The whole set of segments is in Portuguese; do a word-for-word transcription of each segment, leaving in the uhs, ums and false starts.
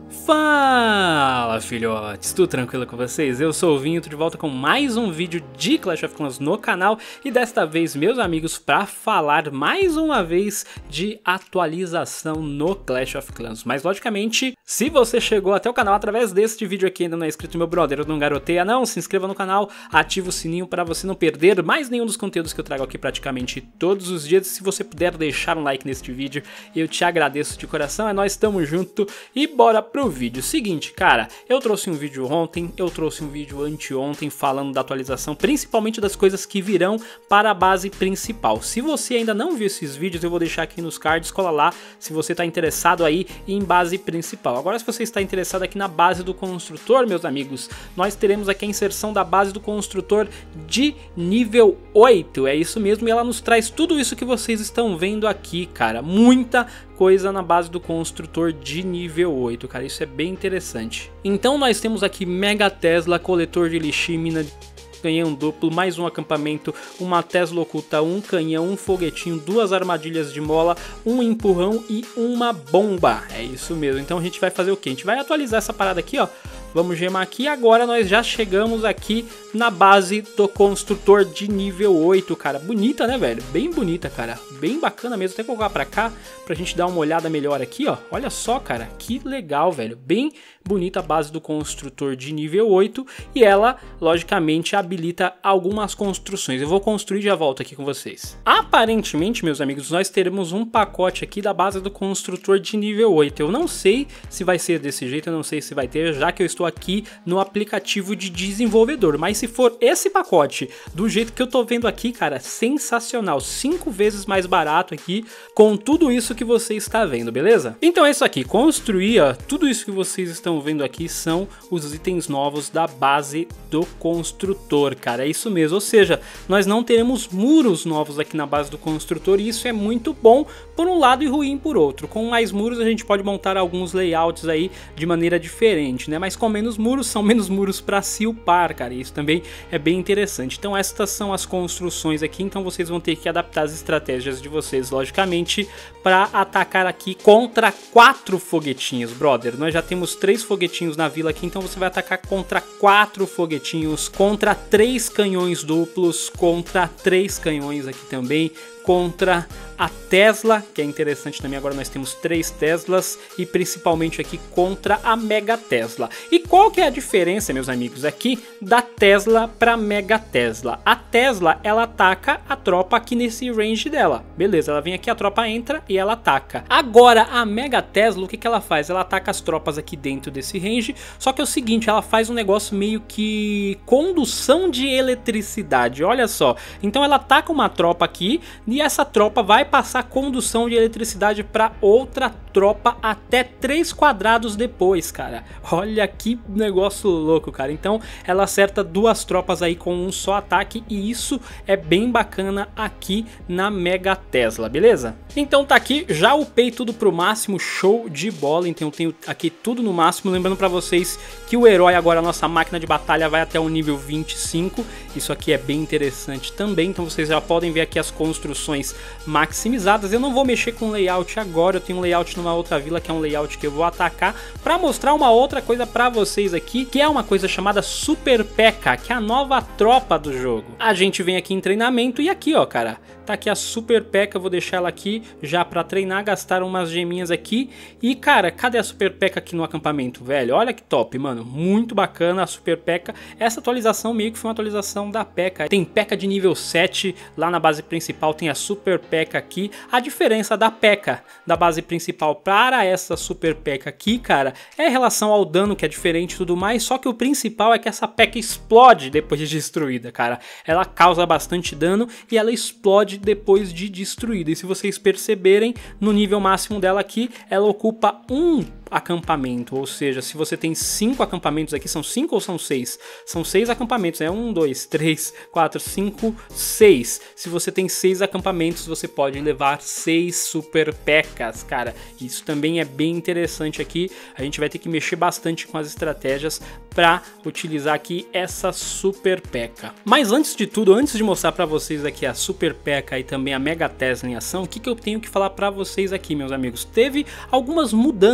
Fala, filhotes, tudo tranquilo com vocês? Eu sou o Vinho, tô de volta com mais um vídeo de Clash of Clans no canal e desta vez, meus amigos, para falar mais uma vez de atualização no Clash of Clans. Mas logicamente, se você chegou até o canal através deste vídeo aqui e ainda não é inscrito, meu brother, não garoteia não, se inscreva no canal, ativa o sininho para você não perder mais nenhum dos conteúdos que eu trago aqui praticamente todos os dias. Se você puder deixar um like neste vídeo, eu te agradeço de coração, é nóis, tamo junto e bora pro vídeo. Vídeo seguinte, cara, eu trouxe um vídeo ontem, eu trouxe um vídeo anteontem falando da atualização, principalmente das coisas que virão para a base principal. Se você ainda não viu esses vídeos, eu vou deixar aqui nos cards, cola lá se você está interessado aí em base principal. Agora, se você está interessado aqui na base do construtor, meus amigos, nós teremos aqui a inserção da base do construtor de nível oito, é isso mesmo, e ela nos traz tudo isso que vocês estão vendo aqui, cara, muita coisa na base do construtor de nível oito, cara, isso é bem interessante. Então nós temos aqui Mega Tesla, coletor de elixir, mina de canhão duplo, mais um acampamento, uma Tesla oculta, um canhão, um foguetinho, duas armadilhas de mola, um empurrão e uma bomba. É isso mesmo, então a gente vai fazer o que? A gente vai atualizar essa parada aqui, ó. Vamos gemar aqui, agora nós já chegamos aqui na base do construtor de nível oito, cara. Bonita, né, velho? Bem bonita, cara. Bem bacana mesmo. Até colocar pra cá, pra gente dar uma olhada melhor aqui, ó. Olha só, cara. Que legal, velho. Bem bonita a base do construtor de nível oito. E ela, logicamente, habilita algumas construções. Eu vou construir e já volto aqui com vocês. Aparentemente, meus amigos, nós teremos um pacote aqui da base do construtor de nível oito. Eu não sei se vai ser desse jeito, eu não sei se vai ter, já que eu estou aqui no aplicativo de desenvolvedor, mas se for esse pacote do jeito que eu tô vendo aqui, cara, sensacional, cinco vezes mais barato aqui com tudo isso que você está vendo, beleza? Então é isso aqui, construir, ó, tudo isso que vocês estão vendo aqui são os itens novos da base do construtor, cara, é isso mesmo, ou seja, nós não teremos muros novos aqui na base do construtor e isso é muito bom por um lado e ruim por outro. Com mais muros a gente pode montar alguns layouts aí de maneira diferente, né, mas com menos muros, são menos muros para se upar, cara, isso também é bem interessante. Então estas são as construções aqui, então vocês vão ter que adaptar as estratégias de vocês, logicamente, para atacar aqui contra quatro foguetinhos, brother. Nós já temos três foguetinhos na vila aqui, então você vai atacar contra quatro foguetinhos, contra três canhões duplos, contra três canhões aqui também, contra a Tesla, que é interessante também, agora nós temos três Teslas e principalmente aqui contra a Mega Tesla. E qual que é a diferença, meus amigos, aqui da Tesla para Mega Tesla? A Tesla, ela ataca a tropa aqui nesse range dela, beleza, ela vem aqui, a tropa entra e ela ataca. Agora a Mega Tesla, o que que ela faz? Ela ataca as tropas aqui dentro desse range, só que é o seguinte, ela faz um negócio meio que condução de eletricidade, olha só. Então ela ataca uma tropa aqui e essa tropa vai passar condução de eletricidade para outra tropa até três quadrados depois, cara. Olha que negócio louco, cara. Então ela acerta duas tropas aí com um só ataque e isso é bem bacana aqui na Mega Tesla, beleza? Então tá aqui, já upei tudo pro máximo, show de bola, então eu tenho aqui tudo no máximo, lembrando pra vocês que o herói agora, a nossa máquina de batalha vai até o nível vinte e cinco, isso aqui é bem interessante também, então vocês já podem ver aqui as construções maximizadas. Eu não vou mexer com layout agora, eu tenho um layout numa outra vila que é um layout que eu vou atacar pra mostrar uma outra coisa pra vocês aqui, que é uma coisa chamada Super P.E.K.K.A, que é a nova tropa do jogo. A gente vem aqui em treinamento e aqui, ó, cara, tá aqui a Super P.E.K.K.A, eu vou deixar ela aqui já pra treinar, gastar umas geminhas aqui. E, cara, cadê a Super P.E.K.K.A aqui no acampamento, velho? Olha que top, mano, muito bacana a Super P.E.K.K.A. Essa atualização meio que foi uma atualização da P E K K A. Tem P E K K A de nível sete lá na base principal, tem a Super P.E.K.K.A aqui. A diferença da P E K K A da base principal para essa Super P.E.K.K.A aqui, cara, é em relação ao dano, que é diferente e tudo mais, só que o principal é que essa P E K K A explode depois de destruída, cara. Ela causa bastante dano e ela explode depois de destruída. E se vocês perceberem, no nível máximo dela aqui, ela ocupa um acampamento, ou seja, se você tem cinco acampamentos aqui, são cinco ou são seis? São seis acampamentos, é né? um, dois, três, quatro, cinco, seis. Se você tem seis acampamentos, você pode levar seis Super P E K K As, cara. Isso também é bem interessante aqui. A gente vai ter que mexer bastante com as estratégias para utilizar aqui essa Super P E K K A. Mas antes de tudo, antes de mostrar para vocês aqui a Super P E K K A e também a Mega Tesla em ação, o que, que eu tenho que falar para vocês aqui, meus amigos? Teve algumas mudanças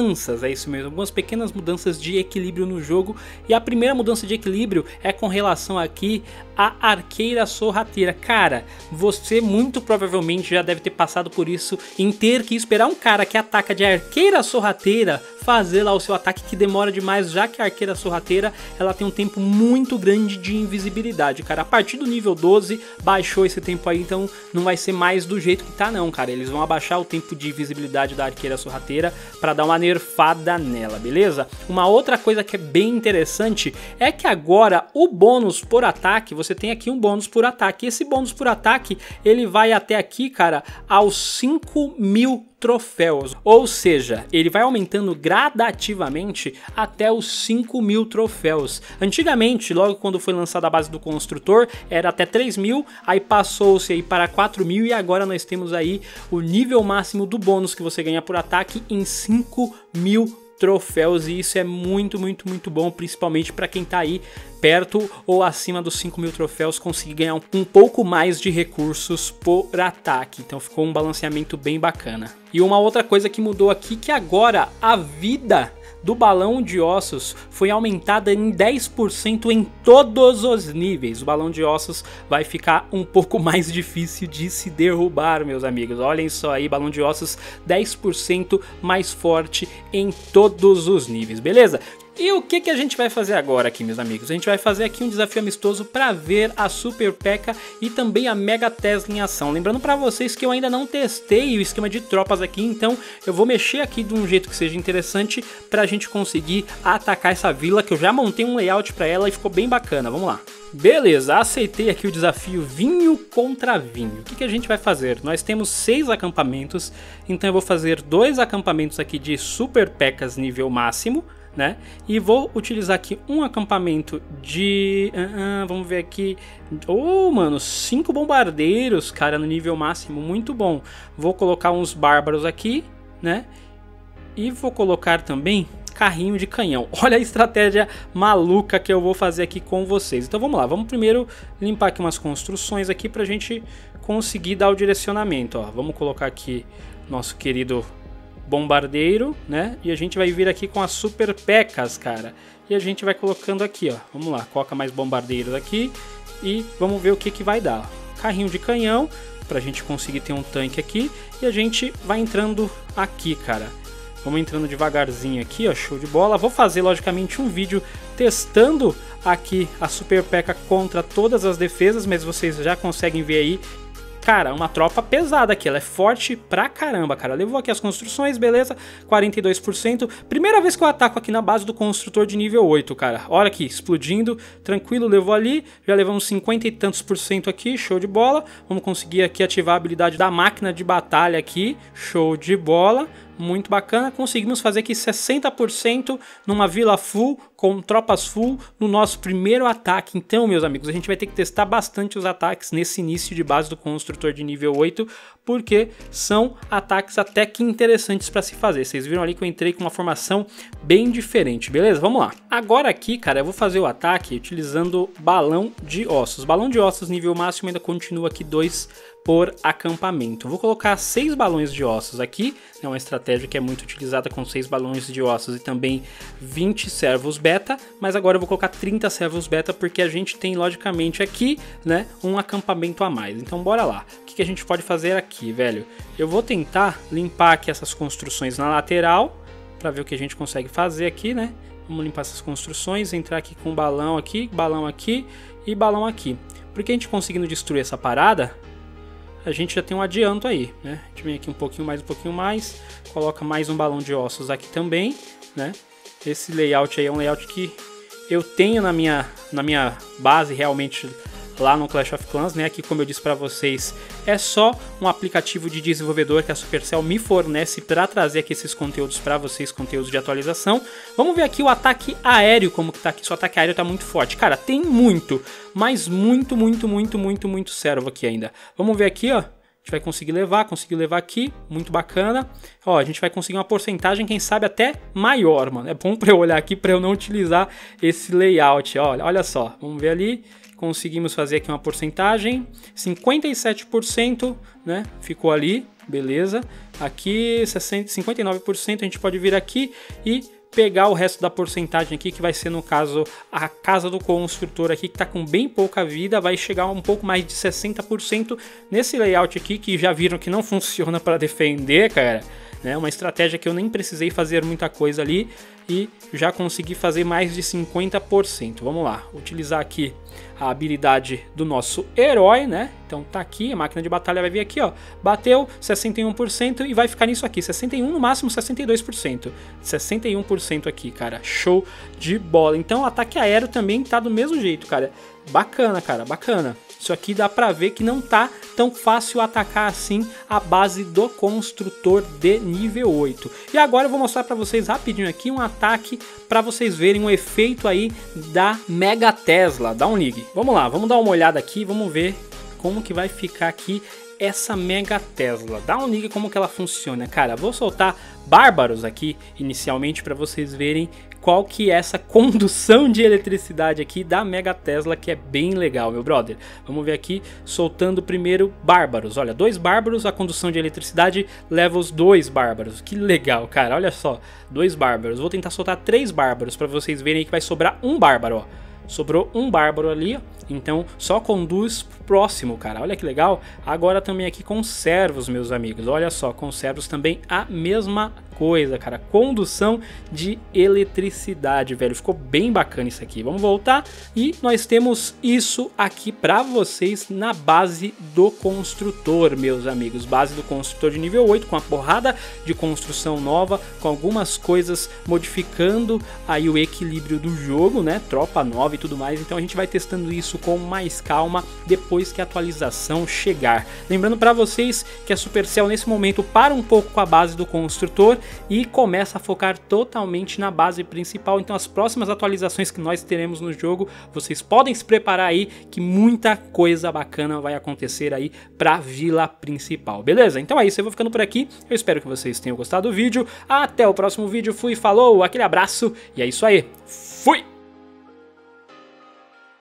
é isso mesmo, algumas pequenas mudanças de equilíbrio no jogo. E a primeira mudança de equilíbrio é com relação aqui à arqueira sorrateira. Cara, você muito provavelmente já deve ter passado por isso, em ter que esperar um cara que ataca de arqueira sorrateira fazer lá o seu ataque, que demora demais, já que a arqueira sorrateira ela tem um tempo muito grande de invisibilidade, cara. A partir do nível doze baixou esse tempo aí, então não vai ser mais do jeito que tá não, cara. Eles vão abaixar o tempo de invisibilidade da arqueira sorrateira para dar uma nerfada nela, beleza? Uma outra coisa que é bem interessante é que agora o bônus por ataque, você tem aqui um bônus por ataque. Esse bônus por ataque, ele vai até aqui, cara, aos cinco mil troféus, ou seja, ele vai aumentando gradativamente até os cinco mil troféus. Antigamente, logo quando foi lançada a base do construtor, era até três mil, aí passou-se aí para quatro mil e agora nós temos aí o nível máximo do bônus que você ganha por ataque em cinco mil troféus, e isso é muito, muito, muito bom, principalmente para quem tá aí perto ou acima dos cinco mil troféus, conseguir ganhar um, um pouco mais de recursos por ataque. Então ficou um balanceamento bem bacana. E uma outra coisa que mudou aqui, que agora a vida do balão de ossos foi aumentada em dez por cento em todos os níveis. O balão de ossos vai ficar um pouco mais difícil de se derrubar, meus amigos. Olhem só aí, balão de ossos dez por cento mais forte em todos os níveis, beleza? E o que que a gente vai fazer agora aqui, meus amigos? A gente vai fazer aqui um desafio amistoso para ver a Super P.E.K.K.A e também a Mega Tesla em ação. Lembrando para vocês que eu ainda não testei o esquema de tropas aqui, então eu vou mexer aqui de um jeito que seja interessante para a gente conseguir atacar essa vila, que eu já montei um layout para ela e ficou bem bacana. Vamos lá. Beleza, aceitei aqui o desafio vinho contra vinho. O que que a gente vai fazer? Nós temos seis acampamentos, então eu vou fazer dois acampamentos aqui de Super P.E.K.K.As nível máximo, né? E vou utilizar aqui um acampamento de... Uh, uh, vamos ver aqui... Oh, mano, cinco bombardeiros, cara, no nível máximo, muito bom. Vou colocar uns bárbaros aqui, né? E vou colocar também carrinho de canhão. Olha a estratégia maluca que eu vou fazer aqui com vocês. Então vamos lá, vamos primeiro limpar aqui umas construções aqui pra gente conseguir dar o direcionamento, ó. Vamos colocar aqui nosso querido bombardeiro, né? E a gente vai vir aqui com as Super P.E.K.K.As, cara. E a gente vai colocando aqui, ó. Vamos lá, coloca mais bombardeiros aqui e vamos ver o que que vai dar. Carrinho de canhão, pra gente conseguir ter um tanque aqui. E a gente vai entrando aqui, cara. Vamos entrando devagarzinho aqui, ó, show de bola. Vou fazer, logicamente, um vídeo testando aqui a Super P.E.K.K.A contra todas as defesas, mas vocês já conseguem ver aí. Cara, uma tropa pesada aqui, ela é forte pra caramba, cara. Levou aqui as construções, beleza, quarenta e dois por cento. Primeira vez que eu ataco aqui na base do construtor de nível oito, cara. Olha aqui, explodindo, tranquilo, levou ali. Já levamos cinquenta e tantos por cento aqui, show de bola. Vamos conseguir aqui ativar a habilidade da máquina de batalha aqui, show de bola. Muito bacana, conseguimos fazer aqui sessenta por cento numa vila full, com tropas full, no nosso primeiro ataque. Então, meus amigos, a gente vai ter que testar bastante os ataques nesse início de base do construtor de nível oito, porque são ataques até que interessantes para se fazer. Vocês viram ali que eu entrei com uma formação bem diferente, beleza? Vamos lá. Agora aqui, cara, eu vou fazer o ataque utilizando balão de ossos. Balão de ossos nível máximo ainda continua aqui dois por acampamento. Vou colocar seis balões de ossos aqui, é uma estratégia que é muito utilizada com seis balões de ossos e também vinte servos beta, mas agora eu vou colocar trinta servos beta porque a gente tem logicamente aqui, né, um acampamento a mais. Então bora lá. O que que a gente pode fazer aqui, velho? Eu vou tentar limpar aqui essas construções na lateral para ver o que a gente consegue fazer aqui, né? Vamos limpar essas construções, entrar aqui com balão aqui, balão aqui e balão aqui. Porque a gente conseguindo destruir essa parada, a gente já tem um adianto aí, né? A gente vem aqui um pouquinho mais, um pouquinho mais, coloca mais um balão de ossos aqui também, né? Esse layout aí é um layout que eu tenho na minha, na minha base realmente lá no Clash of Clans, né? Aqui, como eu disse para vocês, é só um aplicativo de desenvolvedor que a Supercell me fornece para trazer aqui esses conteúdos para vocês, conteúdos de atualização. Vamos ver aqui o ataque aéreo, como que tá aqui. Seu ataque aéreo tá muito forte. Cara, tem muito, mas muito, muito, muito, muito, muito servo aqui ainda. Vamos ver aqui, ó. A gente vai conseguir levar, conseguir levar aqui, muito bacana. Ó, a gente vai conseguir uma porcentagem, quem sabe até maior, mano. É bom para eu olhar aqui, para eu não utilizar esse layout, ó. Olha só, vamos ver ali. Conseguimos fazer aqui uma porcentagem, cinquenta e sete por cento, né? Ficou ali, beleza. Aqui cinquenta e nove por cento, a gente pode vir aqui e pegar o resto da porcentagem aqui, que vai ser no caso a casa do construtor aqui, que tá com bem pouca vida, vai chegar a um pouco mais de sessenta por cento nesse layout aqui, que já viram que não funciona para defender, cara, né? Uma estratégia que eu nem precisei fazer muita coisa ali e já consegui fazer mais de cinquenta por cento. Vamos lá, utilizar aqui a habilidade do nosso herói, né? Então tá aqui, a máquina de batalha vai vir aqui, ó, bateu sessenta e um por cento e vai ficar nisso aqui, sessenta e um por cento, no máximo sessenta e dois por cento, sessenta e um por cento aqui, cara, show de bola. Então o ataque aéreo também tá do mesmo jeito, cara, bacana, cara, bacana. Isso aqui dá pra ver que não tá tão fácil atacar assim a base do construtor de nível oito. E agora eu vou mostrar pra vocês rapidinho aqui um ataque pra vocês verem o efeito aí da Mega Tesla. Dá um ligue. Vamos lá, vamos dar uma olhada aqui, vamos ver como que vai ficar aqui essa Mega Tesla. Dá um ligue como que ela funciona, cara. Vou soltar bárbaros aqui inicialmente para vocês verem qual que é essa condução de eletricidade aqui da Mega Tesla, que é bem legal, meu brother. Vamos ver aqui, soltando primeiro bárbaros. Olha, dois bárbaros, a condução de eletricidade leva os dois bárbaros. Que legal, cara, olha só, dois bárbaros. Vou tentar soltar três bárbaros para vocês verem aí que vai sobrar um bárbaro, ó. Sobrou um bárbaro ali, ó. Então só conduz pro próximo, cara. Olha que legal. Agora também aqui com servos, meus amigos. Olha só, com servos também a mesma coisa, cara. Condução de eletricidade, velho. Ficou bem bacana isso aqui. Vamos voltar. E nós temos isso aqui pra vocês na base do construtor, meus amigos. Base do construtor de nível oito, com a porrada de construção nova, com algumas coisas modificando aí o equilíbrio do jogo, né? Tropa nova e tudo mais. Então a gente vai testando isso com mais calma depois que a atualização chegar. Lembrando para vocês que a Supercell nesse momento para um pouco com a base do construtor e começa a focar totalmente na base principal. Então as próximas atualizações que nós teremos no jogo, vocês podem se preparar aí que muita coisa bacana vai acontecer aí para a vila principal, beleza? Então é isso, eu vou ficando por aqui. Eu espero que vocês tenham gostado do vídeo. Até o próximo vídeo. Fui, falou, aquele abraço e é isso aí. Fui!